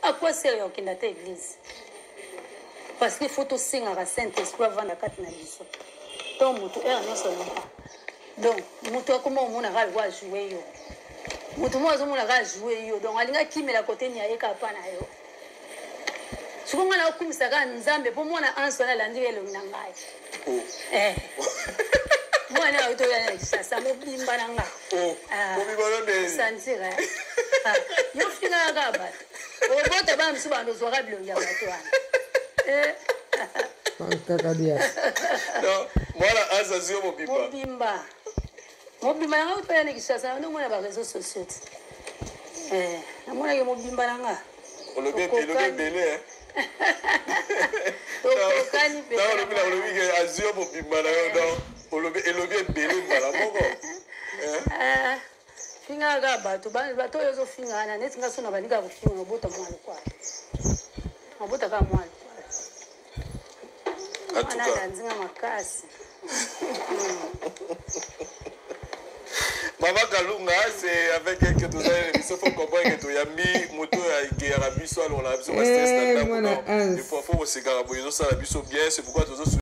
À quoi sert au Kinata église? Parce qu'il faut aussi un Saint-Esprit avant la carte nabiso. Donc, mutu est non seulement pas. Donc, mutu comment on a va jouer yo. Mutu moi on a jouer yo. Donc, alinga kimi la côté ni aika pana yo. Souvent on a comme ça quand nzambe pour moi na anso na landi le nangai. Moi na auto ya ça me bimba nanga. Mo bimba na santira. Yo fina gaba. O bota ba msuba ndo zwaka bilonga batwana. Non, moi la Azazio Mobimba. Mobimba nga utoya ne kishasa ndo mwana ba réseaux sociaux. Namona ke Mobimba nanga. Olobe belé hein. Okokani pe. Non, olobe ke Azio Mobimba na yo olobe belé bala moko. Finga ga bato yozo finga na neti nga sona banika kufinga bota mwana kwa. Mabota ka mwana. En tout cas, Maman Kalunga, c'est avec elle que tu as il faut comprendre que tu as mis moto à Arabie Saoudite, on a besoin de stress. Il faut se garder, ça la bien, c'est pourquoi tu